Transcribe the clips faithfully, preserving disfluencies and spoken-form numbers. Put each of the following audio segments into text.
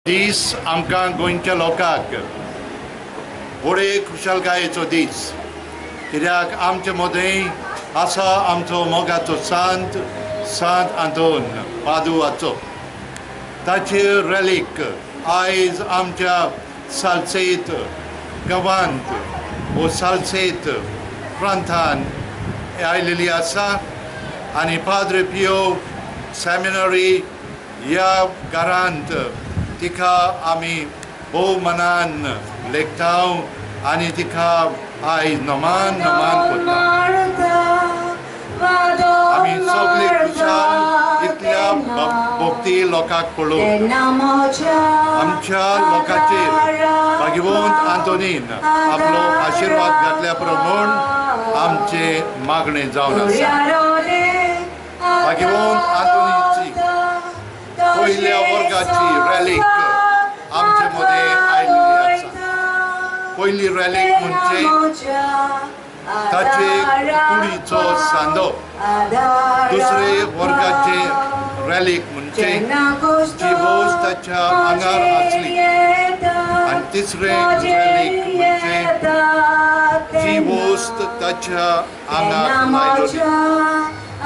दीस आमकां गोंयच्या लोकांक व्हडे खुशालकायेचो दीस, कित्याक आमचे मदें आसा आमचो मोगाचो सांत सांत आंतोन पादुआचो. ताची रॅलीक आयज आमच्या सालसेत गांवांत वो सालसेत प्रांतांत आयिल्ली आसा आनी पाद्रे पियो सेमिनरी ह्या घरांत तिका आमी भोव मनान लेखताव आनी तिका आयज नमान नमान करता. आमी सगळे खुशाल इतल्या भक्ती लोकांक पळोवन आमच्या लोकांचेर भाग्यवंत आंतोनीन आपलो आशिर्वाद घातल्या प्रमाण आमचे मागणे जावन आसा. भाग्यवंत आंतोनीची पहिल्या वर्गाची रॅलीक आमचे मदें आयिल्ली आसा. पयली रॅलीक म्हणजे ताचे कुडीचो सांदो, दुसरे वर्गाचे रॅलीक म्हणजे जी वस्त ताच्या आंगार आसली, आनी तिसरे रॅलीक म्हणजे जी वस्त ताच्या आंगार लायलोली.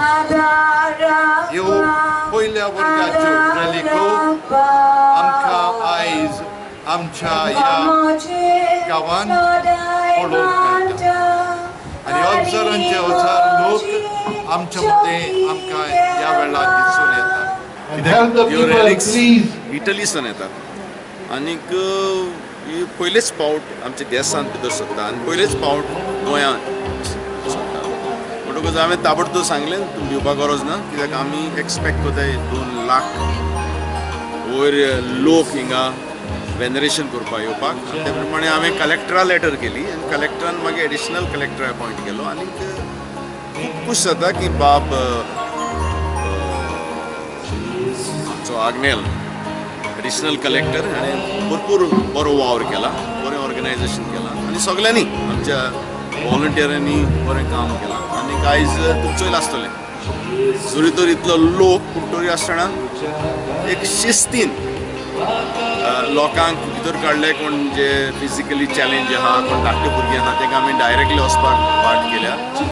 ह्यो पयल्या वर्गाच्यो रॅलीको आमकां आयज आमच्या ह्या गांवांत पळोवंक मेळटा. आनी हजारांचे हजार लोक आमच्या मदें आमकां ह्या वेळार दिसून येतात. ह्यो रॅलीक्स इटलीसून येतात आनीक पयलेच फावट आमच्या देशांत भितर सोदता आनी पयलेच फावट गोंयांत सोदता. म्हणटकूच हांवें ताबडतोब सांगलें तुमी भिवपाक गरज ना, कित्याक आमी एक्सपेक्ट करताय दोन लाख वयर लोक हिंगा वेनरेशन करपाक येवपाक. ते प्रमाणे हांवें कलेक्टरा लेटर केली आनी कलेक्टरान मागीर एडिशनल कलेक्टर अपॉयंट केलो. आनीक खूब खूश जाता की बाब आमचो आग्नेल एडिशनल कलेक्टर हाणें भरपूर बरो वावर केला, बरें ऑर्गनायजेशन केलां आनी सगळ्यांनी आमच्या वॉलंटियरांनी बरें काम केलां. आनीक आयज तुमचोय आसतलें जरी तर इतलो लोक पूण तरी आसतना एक शिस्तीन लोकांक भितर काडले. कोण जे फिजिकली चॅलेंज आहा, कोण धाकटे भुरगीं आहा, तांकां आमी डायरेक्टली वचपाक वाट केल्या.